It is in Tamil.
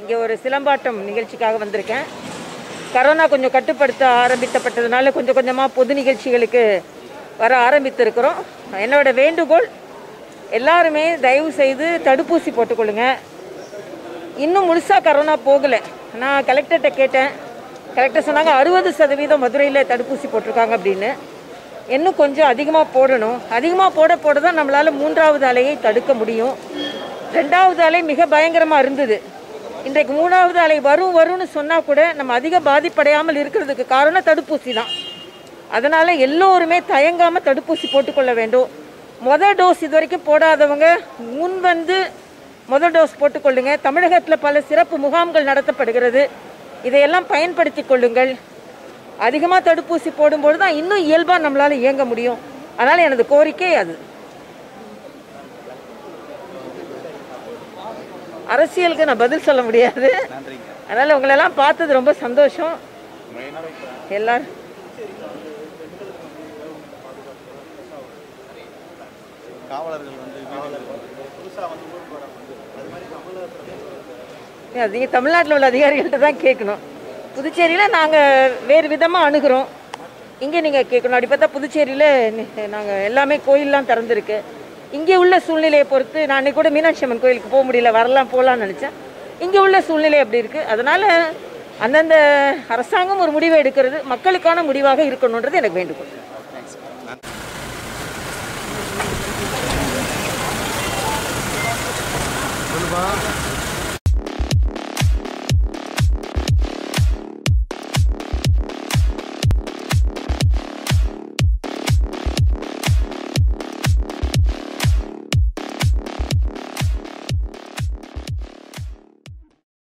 இங்கே ஒரு சிலம்பாட்டம் நிகழ்ச்சிக்காக வந்திருக்கேன். கரோனா கொஞ்சம் கட்டுப்படுத்த ஆரம்பிக்கப்பட்டதுனால கொஞ்சம் கொஞ்சமாக பொது நிகழ்ச்சிகளுக்கு வர ஆரம்பித்திருக்கிறோம். என்னோட வேண்டுகோள், எல்லாருமே தயவு செய்து தடுப்பூசி போட்டுக்கொள்ளுங்க. இன்னும் முழுசாக கரோனா போகலை. நான் கலெக்டர்கிட்ட கேட்டேன். கலெக்டர் சொன்னாங்க 60% மதுரையில் தடுப்பூசி போட்டிருக்காங்க அப்படின்னு. இன்னும் கொஞ்சம் அதிகமாக போடணும். அதிகமாக போட தான் நம்மளால் 3வது அலையை தடுக்க முடியும். 2வது அலை மிக பயங்கரமாக இருந்தது. இன்றைக்கு 3வது அலை வரும்னு சொன்னால் கூட நம்ம அதிக பாதிப்படையாமல் இருக்கிறதுக்கு காரணம் தடுப்பூசி தான். அதனால் எல்லோருமே தயங்காமல் தடுப்பூசி போட்டுக்கொள்ள வேண்டும். மொதல் டோஸ் இது வரைக்கும் போடாதவங்க முன் வந்து மொதல் டோஸ் போட்டுக்கொள்ளுங்க. தமிழகத்தில் பல சிறப்பு முகாம்கள் நடத்தப்படுகிறது. இதையெல்லாம் பயன்படுத்தி கொள்ளுங்கள். அதிகமாக தடுப்பூசி போடும்போது தான் இன்னும் இயல்பாக நம்மளால் இயங்க முடியும். அதனால் எனது கோரிக்கை அது. அரசியலுக்கு நான் பதில் சொல்ல முடியாது. அதனால் உங்களெல்லாம் பார்த்தது ரொம்ப சந்தோஷம். எல்லாரும் நீங்கள் தமிழ்நாட்டில் உள்ள அதிகாரிகள்கிட்ட தான் கேட்கணும். புதுச்சேரியில் நாங்கள் வேறு விதமாக அணுகிறோம். இங்கே நீங்கள் கேட்கணும். அப்படி பார்த்தா புதுச்சேரியில் நாங்கள் எல்லாமே கோயிலெலாம் திறந்துருக்கு. இங்கே உள்ள சூழ்நிலையை பொறுத்து நான் அன்றைக்கி கூட மீனாட்சி அம்மன் கோயிலுக்கு போக முடியல, போகலான்னு நினச்சேன். இங்கே உள்ள சூழ்நிலை அப்படி இருக்குது. அதனால் அந்தந்த அரசாங்கம் ஒரு முடிவை எடுக்கிறது மக்களுக்கான முடிவாக இருக்கணுன்றது எனக்கு வேண்டுகோள்.